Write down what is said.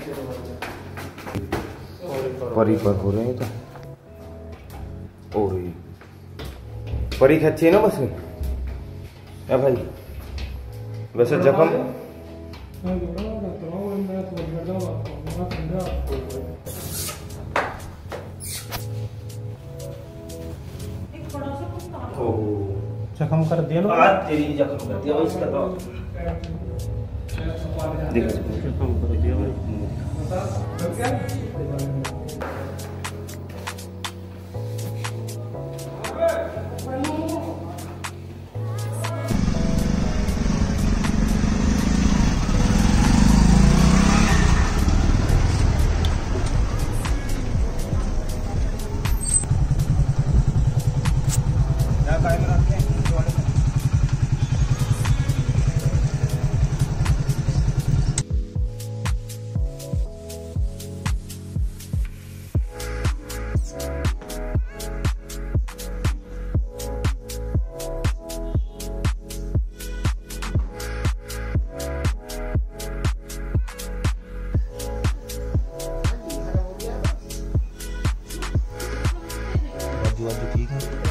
परी पर हो रहे हैं तो और ये परी अच्छी है ना बस है भाई। वैसे जख्म जख्म कर दिया ना, तेरी जख्म कर दिया इसका तो जख्म कर दिया भाई। ठीक है।